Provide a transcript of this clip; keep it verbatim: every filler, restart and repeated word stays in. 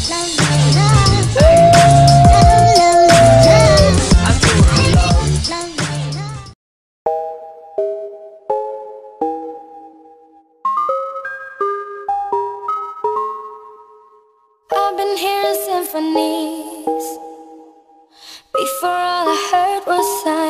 I've been hearing symphonies. Before all I heard was sound.